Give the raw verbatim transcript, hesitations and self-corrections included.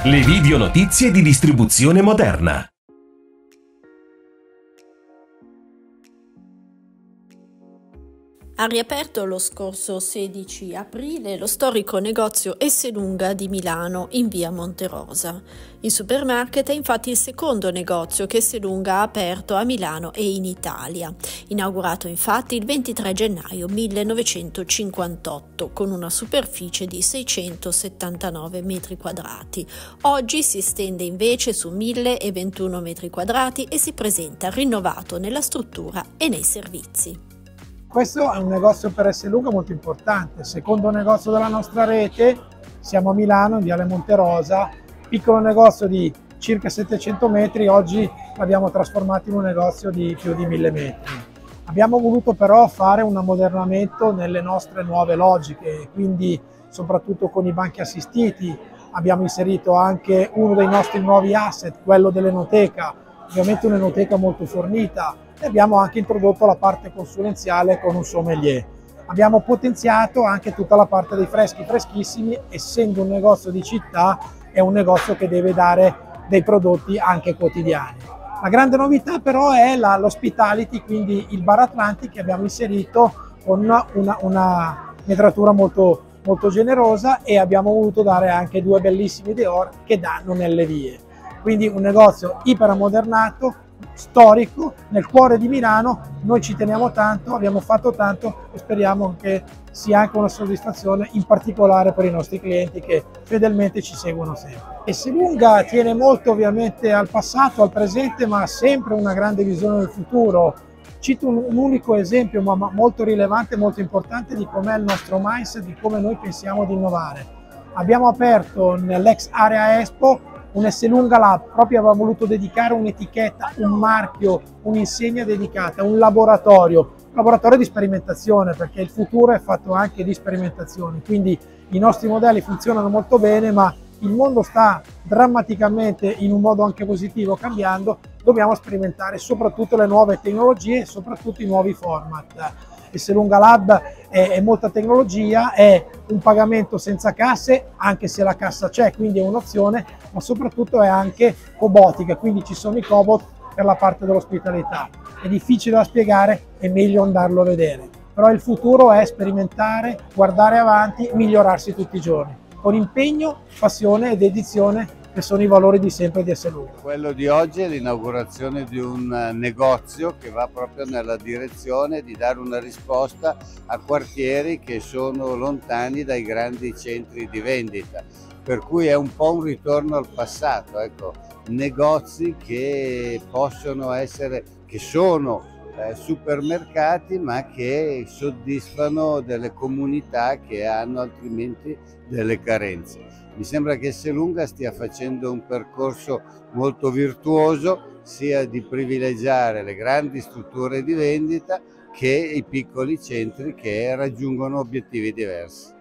Le video notizie di distribuzione moderna. Ha riaperto lo scorso sedici aprile lo storico negozio Esselunga di Milano in via Monterosa. Il supermarket è infatti il secondo negozio che Esselunga ha aperto a Milano e in Italia, inaugurato infatti il ventitré gennaio millenovecentocinquantotto con una superficie di seicentosettantanove metri quadrati. Oggi si estende invece su mille ventuno metri quadrati e si presenta rinnovato nella struttura e nei servizi. Questo è un negozio per Esselunga molto importante, secondo negozio della nostra rete. Siamo a Milano, in viale Monterosa, piccolo negozio di circa settecento metri, oggi l'abbiamo trasformato in un negozio di più di mille metri. Abbiamo voluto però fare un ammodernamento nelle nostre nuove logiche, quindi soprattutto con i banchi assistiti. Abbiamo inserito anche uno dei nostri nuovi asset, quello dell'enoteca, ovviamente un'enoteca molto fornita. E abbiamo anche introdotto la parte consulenziale con un sommelier. Abbiamo potenziato anche tutta la parte dei freschi freschissimi, essendo un negozio di città, è un negozio che deve dare dei prodotti anche quotidiani. La grande novità però è l'hospitality, quindi il bar Atlantic che abbiamo inserito con una, una, una metratura molto, molto generosa, e abbiamo voluto dare anche due bellissimi dehors che danno nelle vie. Quindi un negozio iperammodernato, storico, nel cuore di Milano. Noi ci teniamo tanto, abbiamo fatto tanto e speriamo che sia anche una soddisfazione, in particolare per i nostri clienti che fedelmente ci seguono sempre. Esselunga tiene molto ovviamente al passato, al presente, ma ha sempre una grande visione del futuro. Cito un, un unico esempio, ma molto rilevante, molto importante, di com'è il nostro mindset, di come noi pensiamo di innovare. Abbiamo aperto nell'ex area Expo un Esselunga Lab, proprio aveva voluto dedicare un'etichetta, un marchio, un'insegna dedicata, un laboratorio, un laboratorio di sperimentazione, perché il futuro è fatto anche di sperimentazione. Quindi i nostri modelli funzionano molto bene, ma il mondo sta drammaticamente, in un modo anche positivo, cambiando. Dobbiamo sperimentare soprattutto le nuove tecnologie e soprattutto i nuovi format. Esselunga Lab è, è molta tecnologia, è un pagamento senza casse, anche se la cassa c'è, quindi è un'opzione, ma soprattutto è anche cobotica, quindi ci sono i cobot per la parte dell'ospitalità. È difficile da spiegare, è meglio andarlo a vedere. Però il futuro è sperimentare, guardare avanti, migliorarsi tutti i giorni, con impegno, passione e dedizione, che sono i valori di sempre di Esselunga. Quello di oggi è l'inaugurazione di un negozio che va proprio nella direzione di dare una risposta a quartieri che sono lontani dai grandi centri di vendita, per cui è un po' un ritorno al passato, ecco, negozi che possono essere, che sono eh, supermercati, ma che soddisfano delle comunità che hanno altrimenti delle carenze. Mi sembra che Esselunga stia facendo un percorso molto virtuoso, sia di privilegiare le grandi strutture di vendita che i piccoli centri che raggiungono obiettivi diversi.